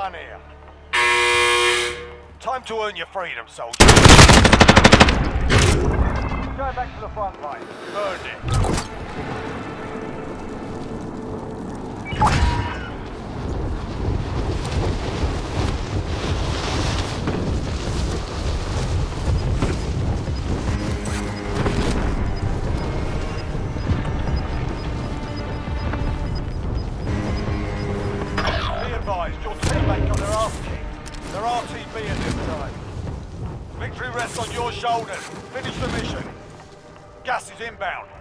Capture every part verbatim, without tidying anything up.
done here. Time to earn your freedom, soldier. Go back to the front line. Earned it. Your teammate got their ass kicked. They're R T B at this time. Victory rests on your shoulders. Finish the mission. Gas is inbound.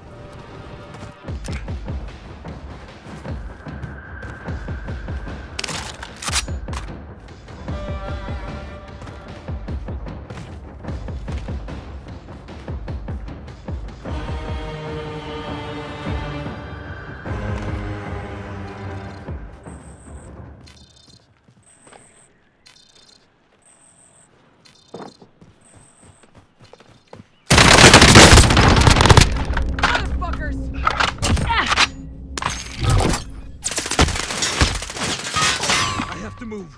Move.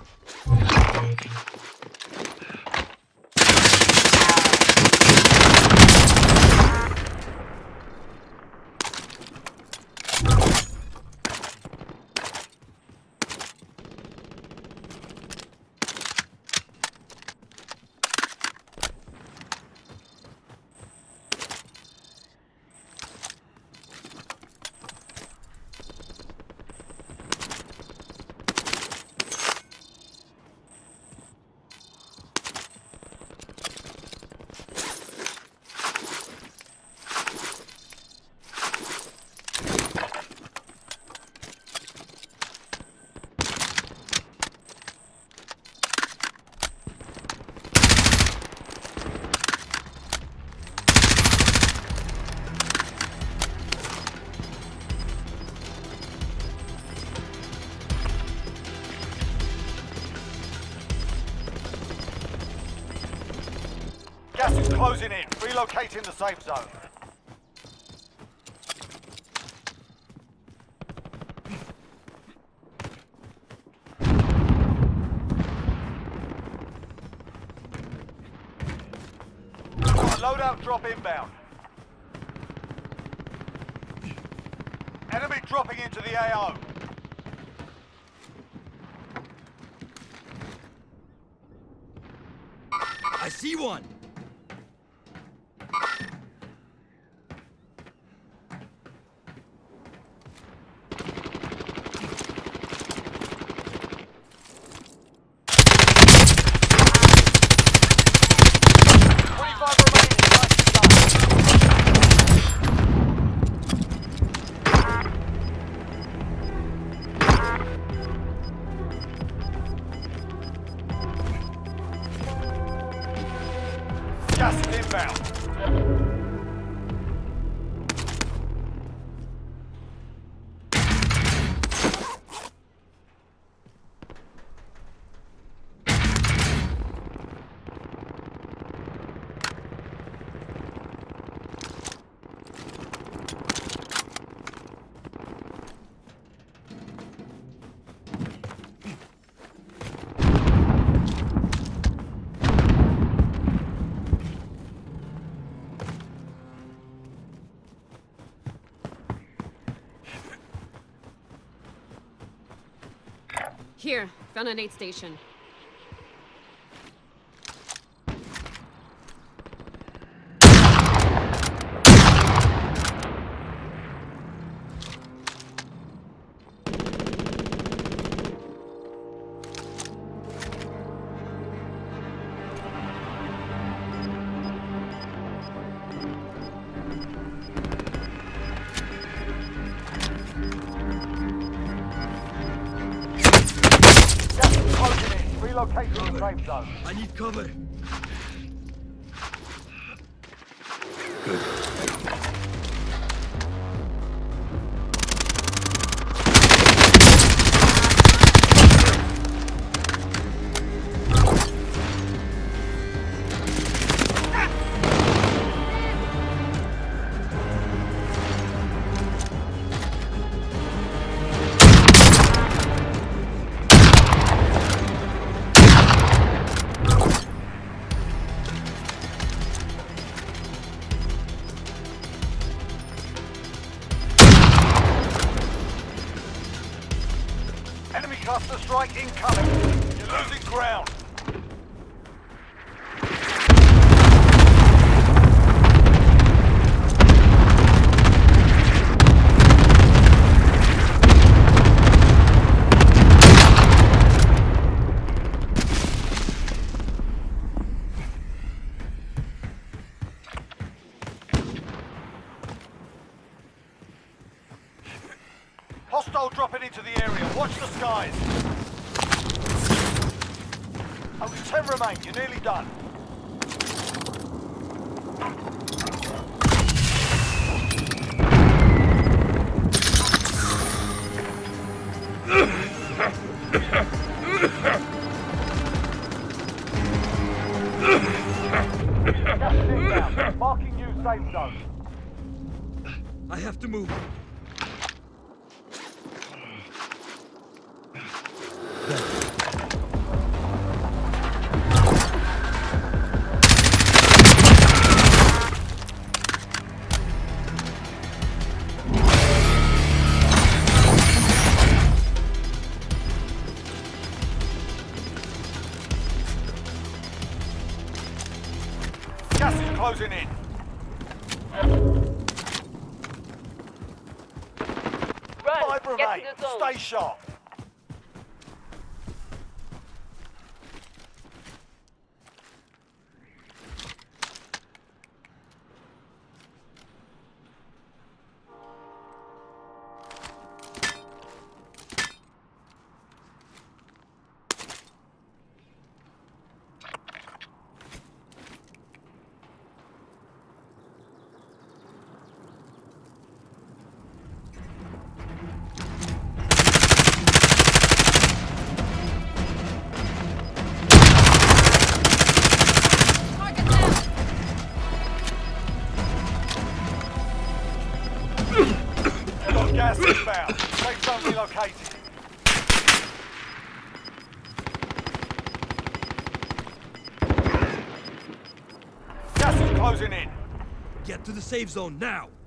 Gas is closing in. Relocating the safe zone. Loadout drop inbound. Enemy dropping into the A O. I see one. Gas is inbound. Here, found an aid station. Relocate to the safe zone. I need cover. Good. dropping into the area. Watch the skies. Only ten remain. You're nearly done. Gas is inbound. Marking new safe zone. I have to move. Gas is closing in. Run! Five Get remain. to the zone! Stay sharp. Got gas inbound. Safe zone relocated. Gas is closing in. Get to the safe zone now.